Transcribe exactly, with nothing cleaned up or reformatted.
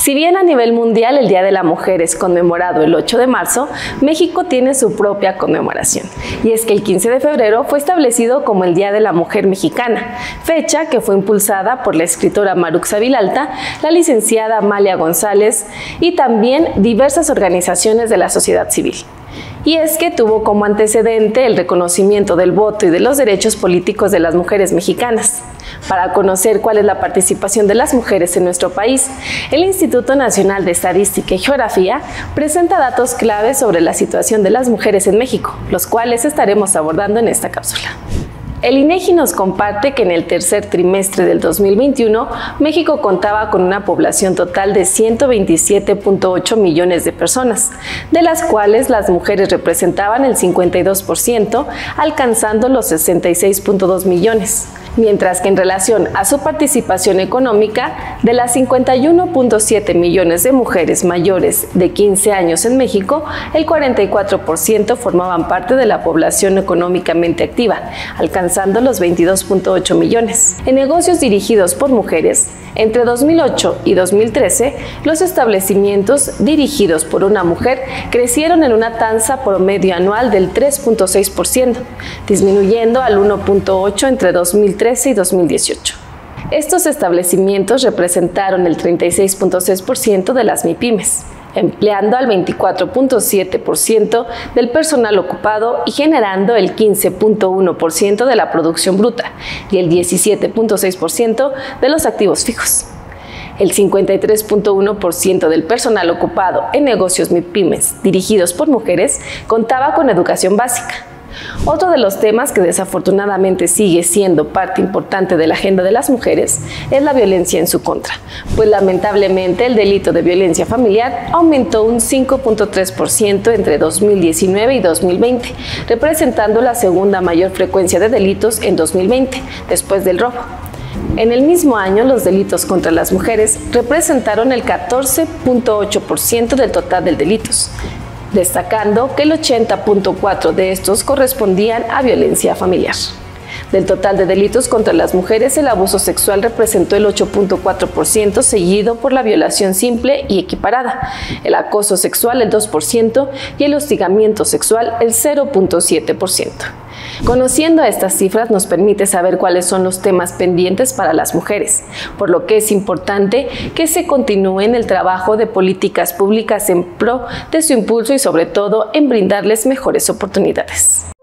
Si bien a nivel mundial el Día de la Mujer es conmemorado el ocho de marzo, México tiene su propia conmemoración. Y es que el quince de febrero fue establecido como el Día de la Mujer Mexicana, fecha que fue impulsada por la escritora Maruxa Vilalta, la licenciada Amalia González y también diversas organizaciones de la sociedad civil. Y es que tuvo como antecedente el reconocimiento del voto y de los derechos políticos de las mujeres mexicanas. Para conocer cuál es la participación de las mujeres en nuestro país, el Instituto Nacional de Estadística y Geografía presenta datos claves sobre la situación de las mujeres en México, los cuales estaremos abordando en esta cápsula. El INEGI nos comparte que en el tercer trimestre del dos mil veintiuno, México contaba con una población total de ciento veintisiete punto ocho millones de personas, de las cuales las mujeres representaban el cincuenta y dos por ciento, alcanzando los sesenta y seis punto dos millones. Mientras que en relación a su participación económica, de las cincuenta y uno punto siete millones de mujeres mayores de quince años en México, el cuarenta y cuatro por ciento formaban parte de la población económicamente activa, alcanzando los veintidós punto ocho millones. En negocios dirigidos por mujeres, entre dos mil ocho y dos mil trece, los establecimientos dirigidos por una mujer crecieron en una tasa promedio anual del tres punto seis por ciento, disminuyendo al uno punto ocho por ciento entre dos mil trece y dos mil dieciocho. Estos establecimientos representaron el treinta y seis punto seis por ciento de las MIPYMES, empleando al veinticuatro punto siete por ciento del personal ocupado y generando el quince punto uno por ciento de la producción bruta y el diecisiete punto seis por ciento de los activos fijos. El cincuenta y tres punto uno por ciento del personal ocupado en negocios MIPYMES dirigidos por mujeres contaba con educación básica. Otro de los temas que desafortunadamente sigue siendo parte importante de la agenda de las mujeres es la violencia en su contra, pues lamentablemente el delito de violencia familiar aumentó un cinco punto tres por ciento entre dos mil diecinueve y dos mil veinte, representando la segunda mayor frecuencia de delitos en dos mil veinte, después del robo. En el mismo año, los delitos contra las mujeres representaron el catorce punto ocho por ciento del total de delitos, destacando que el ochenta punto cuatro por ciento de estos correspondían a violencia familiar. Del total de delitos contra las mujeres, el abuso sexual representó el ocho punto cuatro por ciento, seguido por la violación simple y equiparada, el acoso sexual el dos por ciento y el hostigamiento sexual el cero punto siete por ciento. Conociendo estas cifras nos permite saber cuáles son los temas pendientes para las mujeres, por lo que es importante que se continúe en el trabajo de políticas públicas en pro de su impulso y sobre todo en brindarles mejores oportunidades.